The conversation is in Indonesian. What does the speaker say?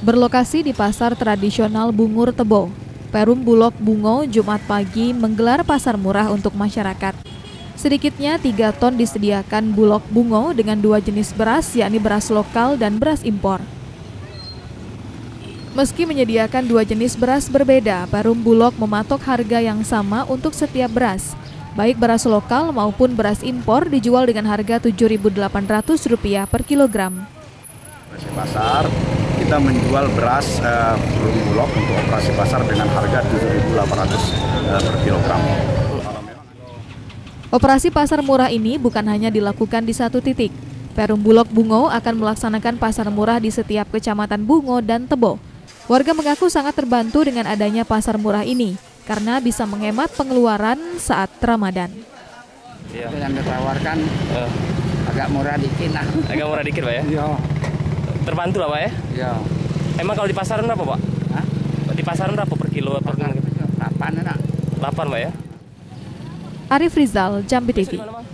Berlokasi di pasar tradisional Bungur Tebo, Perum Bulog Bungo Jumat pagi menggelar pasar murah untuk masyarakat. Sedikitnya 3 ton disediakan Bulog Bungo dengan 2 jenis beras, yakni beras lokal dan beras impor. Meski menyediakan 2 jenis beras berbeda, Perum Bulog mematok harga yang sama untuk setiap beras. Baik beras lokal maupun beras impor dijual dengan harga Rp7.800 per kilogram. Pasar kita menjual beras Perum Bulog untuk operasi pasar dengan harga Rp7.800 per kilogram. Operasi pasar murah ini bukan hanya dilakukan di satu titik. Perum Bulog Bungo akan melaksanakan pasar murah di setiap kecamatan Bungo dan Tebo. Warga mengaku sangat terbantu dengan adanya pasar murah ini karena bisa menghemat pengeluaran saat Ramadan. Yang ditawarkan agak murah dikit lah. Agak murah dikit, Pak ya? Iya. Terbantu lah, Pak ya? Iya. Emang kalau di pasaran berapa, Pak? Hah? Di pasaran berapa per kilo? 8 enak. 8, Pak ya? Arif Rizal, Jambi TV.